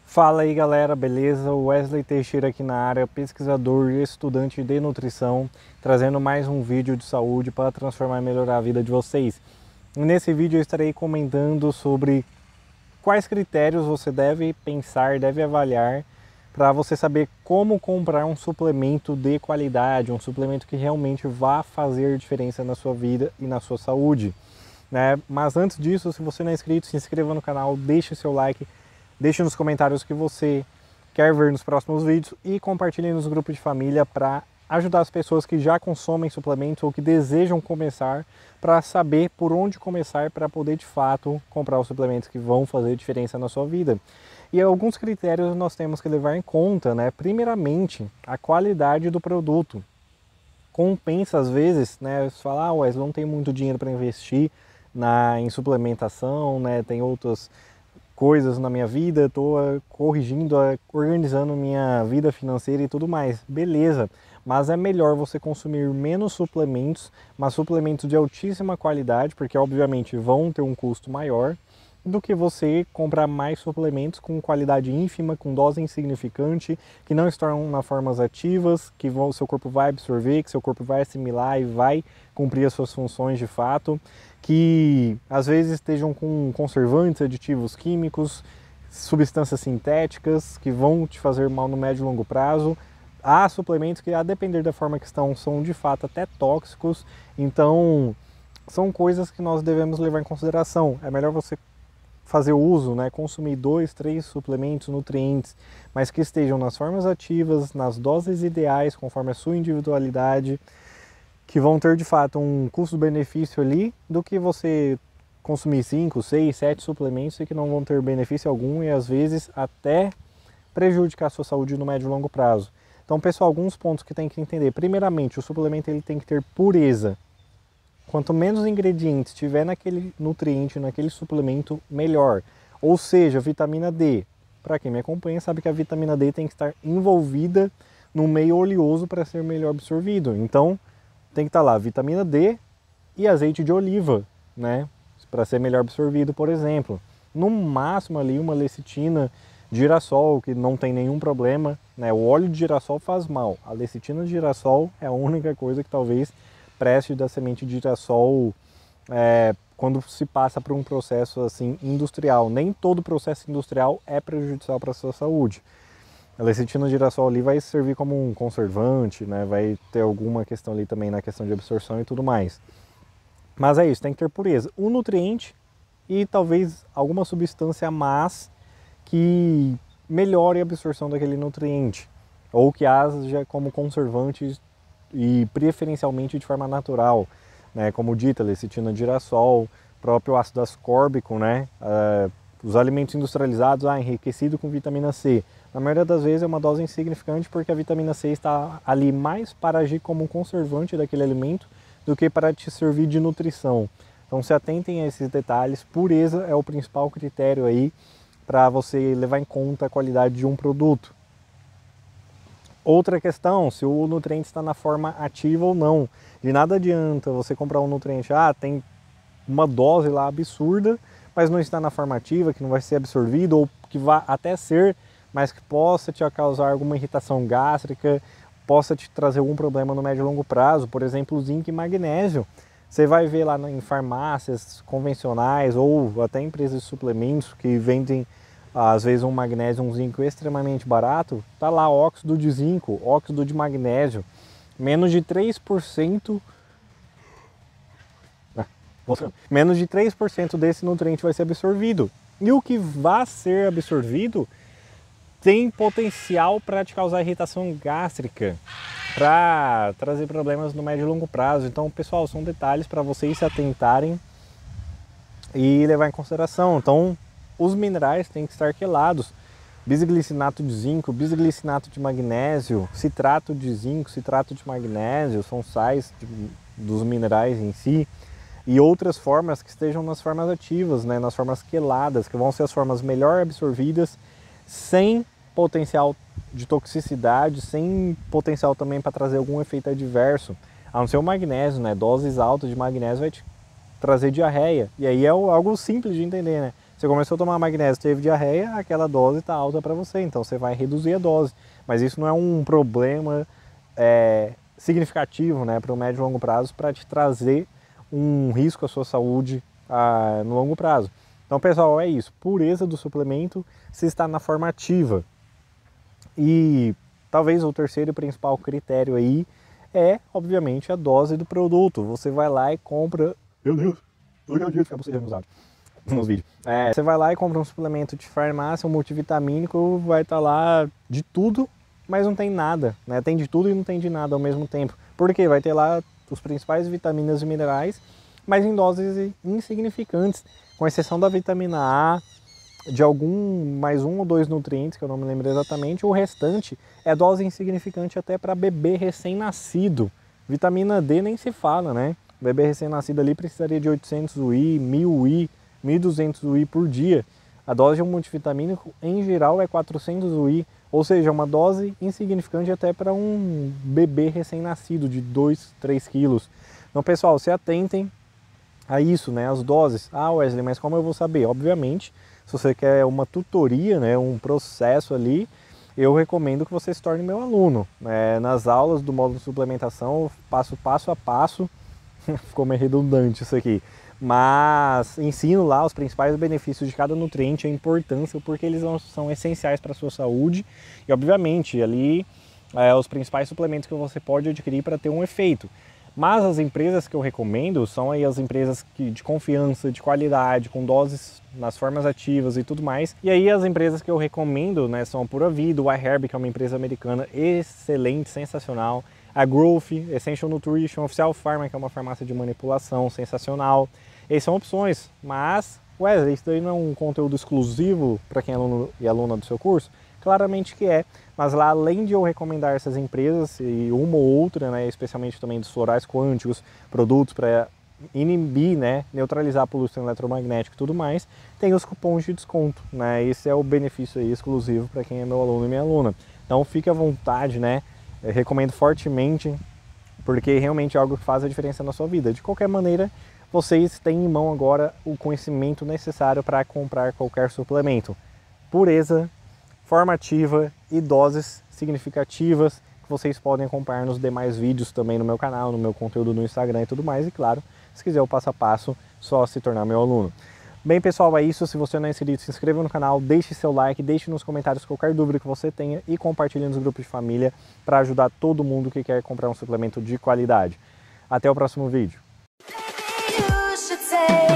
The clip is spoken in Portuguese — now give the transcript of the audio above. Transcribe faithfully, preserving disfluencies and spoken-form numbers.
Fala aí galera, beleza? Wesley Teixeira aqui na área, pesquisador e estudante de nutrição, trazendo mais um vídeo de saúde para transformar e melhorar a vida de vocês. E nesse vídeo eu estarei comentando sobre quais critérios você deve pensar, deve avaliar para você saber como comprar um suplemento de qualidade, um suplemento que realmente vá fazer diferença na sua vida e na sua saúde, né? Mas antes disso, se você não é inscrito, se inscreva no canal, deixe seu like, deixe nos comentários o que você quer ver nos próximos vídeos e compartilhe nos grupos de família para ajudar as pessoas que já consomem suplementos ou que desejam começar, para saber por onde começar para poder de fato comprar os suplementos que vão fazer diferença na sua vida. E alguns critérios nós temos que levar em conta, né? Primeiramente, a qualidade do produto. Compensa às vezes, né? Você fala, ah, Wesley, não tem muito dinheiro para investir na, em suplementação, né? Tem outras coisas na minha vida, estou corrigindo, organizando minha vida financeira e tudo mais. Beleza, mas é melhor você consumir menos suplementos, mas suplementos de altíssima qualidade, porque obviamente vão ter um custo maior, do que você comprar mais suplementos com qualidade ínfima, com dose insignificante, que não estão na formas ativas, que o seu corpo vai absorver, que seu corpo vai assimilar e vai cumprir as suas funções de fato, que às vezes estejam com conservantes, aditivos químicos, substâncias sintéticas que vão te fazer mal no médio e longo prazo. Há suplementos que, a depender da forma que estão, são de fato até tóxicos, então são coisas que nós devemos levar em consideração. É melhor você fazer uso, né, consumir dois, três suplementos, nutrientes, mas que estejam nas formas ativas, nas doses ideais, conforme a sua individualidade, que vão ter de fato um custo-benefício ali, do que você consumir cinco, seis, sete suplementos e que não vão ter benefício algum e às vezes até prejudicar a sua saúde no médio e longo prazo. Então, pessoal, alguns pontos que tem que entender. Primeiramente, o suplemento ele tem que ter pureza. Quanto menos ingredientes tiver naquele nutriente, naquele suplemento, melhor. Ou seja, vitamina D. Para quem me acompanha sabe que a vitamina D tem que estar envolvida no meio oleoso para ser melhor absorvido. Então, tem que estar lá vitamina D e azeite de oliva, né? Para ser melhor absorvido, por exemplo. No máximo ali uma lecitina de girassol, que não tem nenhum problema, né? O óleo de girassol faz mal. A lecitina de girassol é a única coisa que talvez preste da semente de girassol é, quando se passa por um processo assim industrial. Nem todo processo industrial é prejudicial para a sua saúde. A lecitina de girassol ali vai servir como um conservante, né? Vai ter alguma questão ali também na questão de absorção e tudo mais. Mas é isso, tem que ter pureza. O nutriente e talvez alguma substância a mais que melhore a absorção daquele nutriente, ou que haja como conservante e preferencialmente de forma natural, né? Como dita, lecitina de girassol, próprio ácido ascórbico, né? Uh, os alimentos industrializados, ah, enriquecido com vitamina C. Na maioria das vezes é uma dose insignificante porque a vitamina C está ali mais para agir como um conservante daquele alimento do que para te servir de nutrição. Então se atentem a esses detalhes. Pureza é o principal critério aí para você levar em conta a qualidade de um produto. Outra questão, se o nutriente está na forma ativa ou não. De nada adianta você comprar um nutriente, ah, tem uma dose lá absurda, mas não está na forma ativa, que não vai ser absorvido, ou que vai até ser, mas que possa te causar alguma irritação gástrica, possa te trazer algum problema no médio e longo prazo, por exemplo, zinco e magnésio. Você vai ver lá em farmácias convencionais ou até empresas de suplementos que vendem às vezes um magnésio, um zinco extremamente barato, tá lá óxido de zinco, óxido de magnésio, menos de três por cento, menos de três por cento desse nutriente vai ser absorvido. E o que vai ser absorvido tem potencial para te causar irritação gástrica, para trazer problemas no médio e longo prazo. Então, pessoal, são detalhes para vocês se atentarem e levar em consideração. Então, os minerais têm que estar quelados. Bisglicinato de zinco, bisglicinato de magnésio, citrato de zinco, citrato de magnésio, são sais de, dos minerais em si. E outras formas que estejam nas formas ativas, né, nas formas queladas, que vão ser as formas melhor absorvidas, sem potencial de toxicidade, sem potencial também para trazer algum efeito adverso. A não ser o magnésio, né, doses altas de magnésio vai te trazer diarreia. E aí é algo simples de entender, né? Você começou a tomar magnésio, teve diarreia, aquela dose está alta para você, então você vai reduzir a dose. Mas isso não é um problema é, significativo, né, para o médio e longo prazo, para te trazer um risco à sua saúde ah, no longo prazo. Então, pessoal, é isso. Pureza do suplemento se está na forma ativa. E talvez o terceiro e principal critério aí é, obviamente, a dose do produto. Você vai lá e compra... Meu Deus, hoje é o dia de ficar bocejando nos áudios, nos vídeos. É, você vai lá e compra um suplemento de farmácia, um multivitamínico, vai estar lá de tudo, mas não tem nada, né? Tem de tudo e não tem de nada ao mesmo tempo. Por quê? Vai ter lá os principais vitaminas e minerais, mas em doses insignificantes, com exceção da vitamina A, de algum, mais um ou dois nutrientes, que eu não me lembro exatamente, o restante é dose insignificante até para bebê recém-nascido. Vitamina D nem se fala, né? O bebê recém-nascido ali precisaria de oitocentos U I, mil U I, mil e duzentos U I por dia. A dose de um multivitamínico, em geral, é quatrocentos U I, ou seja, uma dose insignificante até para um bebê recém-nascido de dois, três quilos. Então, pessoal, se atentem a isso, né? As doses. Ah, Wesley, mas como eu vou saber? Obviamente, se você quer uma tutoria, né, um processo ali, eu recomendo que você se torne meu aluno. É, nas aulas do módulo de suplementação, eu passo passo a passo, ficou meio redundante isso aqui, mas ensino lá os principais benefícios de cada nutriente, a importância, porque eles são essenciais para a sua saúde e, obviamente, ali é, os principais suplementos que você pode adquirir para ter um efeito. Mas as empresas que eu recomendo são aí as empresas que, de confiança, de qualidade, com doses nas formas ativas e tudo mais. E aí as empresas que eu recomendo, né, são a Pura Vida, o iHerb, que é uma empresa americana excelente, sensacional. A Growth, Essential Nutrition, Oficial Pharma, que é uma farmácia de manipulação, sensacional. Essas são opções, mas, Wesley, isso daí não é um conteúdo exclusivo para quem é aluno e aluna do seu curso? Claramente que é, mas lá, além de eu recomendar essas empresas e uma ou outra, né, especialmente também dos florais quânticos, produtos para inibir, né, neutralizar a poluição eletromagnética e tudo mais, tem os cupons de desconto, né? Esse é o benefício aí exclusivo para quem é meu aluno e minha aluna. Então fique à vontade, né? Eu recomendo fortemente, porque realmente é algo que faz a diferença na sua vida. De qualquer maneira, vocês têm em mão agora o conhecimento necessário para comprar qualquer suplemento. Pureza, forma ativa e doses significativas que vocês podem acompanhar nos demais vídeos também no meu canal, no meu conteúdo no Instagram e tudo mais. E claro, se quiser o passo a passo, só se tornar meu aluno. Bem, pessoal, é isso. Se você não é inscrito, se inscreva no canal, deixe seu like, deixe nos comentários qualquer dúvida que você tenha e compartilhe nos grupos de família para ajudar todo mundo que quer comprar um suplemento de qualidade. Até o próximo vídeo.